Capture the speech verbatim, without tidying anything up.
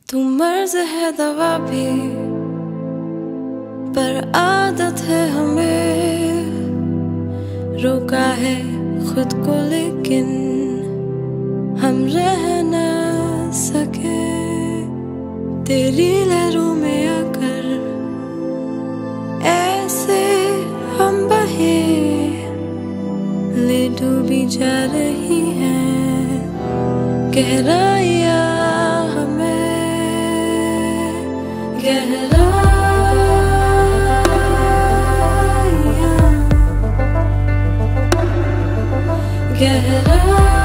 तू मर्ज है दवा भी, पर आदत है हमें रोका है खुद को, लेकिन हम रह न सके। तेरी लहरों में आकर ऐसे हम बहे, ले डूबी जा रही हैं गहराइयाँ हमें, गहराइयाँ गहराइयाँ।